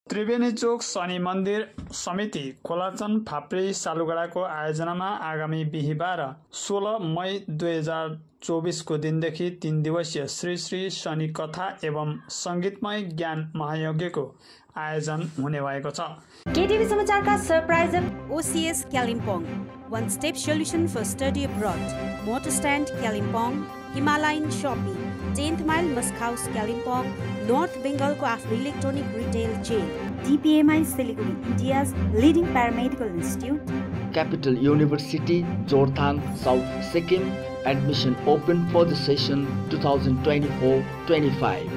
त्रिवेणी चोक शनि मन्दिर समिति खोलाचन फाप्री सालुगडाको आयोजनामा आगामी बिहिबार 16 मई 2024 को दिनदेखि 3 दिवसीय श्री श्री शनि कथा एवं संगीतमय ज्ञान महायज्ञको आयोजन हुने भएको छ। केटीभी समाचारका सरप्राइजर OCS Kalimpong, one step solution for study abroad, motor stand Kalimpong, Himalayan Shopping, 10th mile Musk House Kalimpong, North Bengal को आफ्नो electronic retail chain, DPMI Siliguri, India's leading paramedical institute, Capital University, Jorthang, South Sikkim. Admission open for the session 2024-25.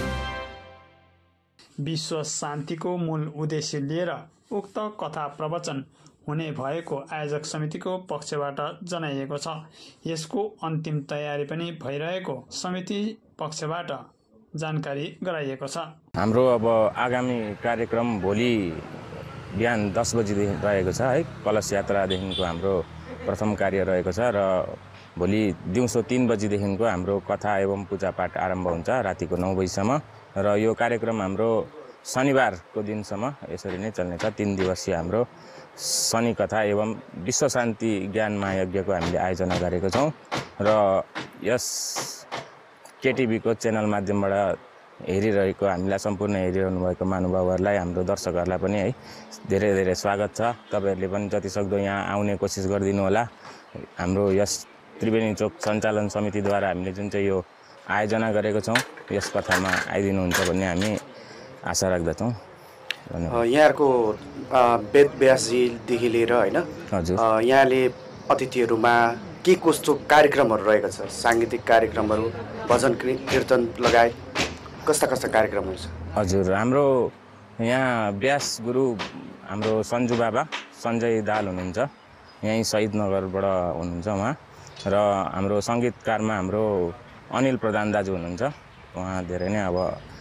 विश्व शान्तिको मूल उद्देश्य लिएर उक्त कथा प्रवचन हुने भएको आयोजक समितिको पक्षबाट जनाइएको छ। यसको अन्तिम तयारी पनि भइरहेको समिति पक्षबाट जानकारी गराइएको छ। हाम्रो अब आगामी कार्यक्रम भोलि बिहान 10 बजे रहेको छ है। कलश यात्रादेखिको हाम्रो प्रथम कार्य रहेको छ र भोलि दिउँसो 3 बजेदेखिको हाम्रो कथा एवं पूजापाठ आरम्भ हुन्छ रातिको 9 बजीसम्म र यो कार्यक्रम हाम्रो शनिबारको दिनसम्म यसरी नै चल्नेछ। 3 दिवसीय हाम्रो शनि कथा एवं विश्व शान्ति ज्ञान महायज्ञको हामीले आयोजना गरेको छौं र यस केटीभीको च्यानल माध्यमबाट हेरिरहेको हामीलाई सम्पूर्ण हेरिरहनु भएको महानुभावहरूलाई हाम्रो दर्शकहरूलाई पनि है धेरै धेरै स्वागत छ। तपाईहरुले पनि जति सक्दो यहाँ आउने कोसिस गरिदिनु होला। हाम्रो यस त्रिवेणी चोक सञ्चालन समितिद्वारा हामीले जुन चाहिँ यो आयोजना गरेको छौं यस कथामा आइदिनुहुन्छ भन्ने हामी आशा राख्दछौं। यहाँहरुको वेद व्यासजीदेखि लिएर हैन हजुर यहाँले अतिथिहरुमा के कस्तो कार्यक्रमहरु रहेको छ? सांगीतिक कार्यक्रमहरु, भजन कीर्तन लगायत कस्ता कस्ता कार्यक्रमहरु छ? हजुर हाम्रो यहाँ व्यास गुरु हाम्रो सञ्जु बाबा सञ्जय दाल हुनुहुन्छ। यही शहीद नगरबाट हुनुहुन्छ उहाँ र हाम्रो संगीतकारमा हाम्रो अनिल प्रधान दाजु हुनुहुन्छ। उहाँ धेरै नै अब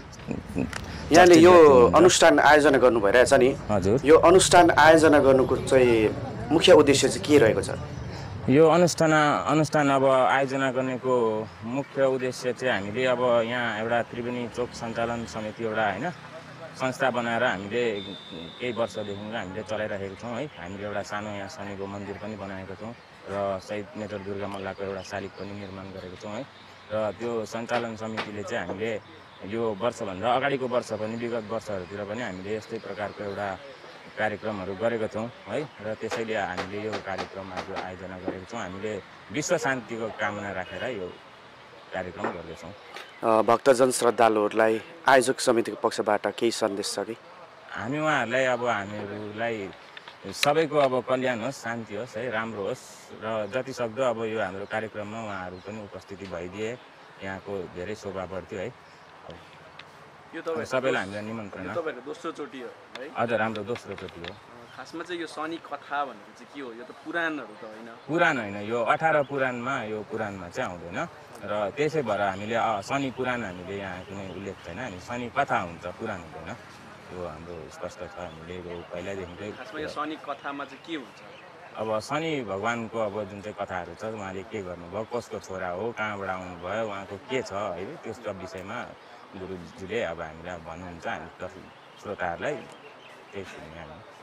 यहाँले यो अनुष्ठान आयोजना गर्नु भइरहेछ नि। हजुर यो अनुष्ठान आयोजना गर्नुको चाहिँ मुख्य उद्देश्य चाहिँ के रहेको छ? यो अनुष्ठान अब आयोजना गर्नेको मुख्य उद्देश्य चाहिँ हामीले अब यहाँ एउटा त्रिवेणी चोक सञ्चालन समिति एउटा हैन संस्था बनाएर हामीले केही वर्षदेखि हामीले चलाइरहेको छौं है। हामीले एउटा सानो यहाँ शनिको मन्दिर पनि बनाएको छौं र शहीद मेजर दुर्गा मल्लको एउटा शालिग पनि निर्माण गरेको छौं है। र त्यो सञ्चालन समितिले चाहिँ हामीले यो वर्षभन्दा अगाडिको वर्ष पनि विगत वर्षहरूतिर पनि हामीले यस्तै प्रकारको एउटा कार्यक्रमहरू गरेका छौं है। र त्यसैले हामीले यो कार्यक्रम आज आयोजना गरेका छौं। हामीले विश्व शान्तिको कामना राखेर यो कार्यक्रम गर्दैछौं। भक्तजन श्रद्धालुहरूलाई आयोजक समितिको पक्षबाट केही सन्देश छ कि? हामी उहाँहरूलाई अब हामीहरूलाई सबैको अब कल्याण होस्, शान्ति होस् है, राम्रो होस् र जति सक्दो अब यो हाम्रो कार्यक्रममा उहाँहरू पनि उपस्थिति भइदिए यहाँको धेरै शोभा बढ्थ्यो है। यो तपाईहरु सबैलाई हामीलाई निमन्त्रणा। यो तपाईहरुको दोस्रो चोटी हो है? हजुर हाम्रो दोस्रो चोटी हो। खासमा चाहिँ यो शनि कथा भनेको चाहिँ के हो? यो त पुराणहरु त हैन? पुराण हैन, यो 18 पुराणमा यो पुराणमा चाहिँ आउँदैन र त्यसै भएर हामीले शनि पुराण हामीले यहाँ कुनै उल्लेख छैन। हामी शनि कथा हुन्छ, पुराण हुँदैन। यो हाम्रो स्पष्ट छ। हामीले यो पहिल्यैदेखिकै खासमा यो शनि कथामा चाहिँ के हुन्छ? अब शनि भगवानको अब जुन चाहिँ कथाहरू छ उहाँले के गर्नुभयो, कसको छोरा हो, कहाँबाट आउनुभयो, उहाँको के छ है त्यसको विषयमा गुरुजीले अब हामीलाई भन्नुहुन्छ। हामी श्रोताहरूलाई त्यही सुन्ने हामी।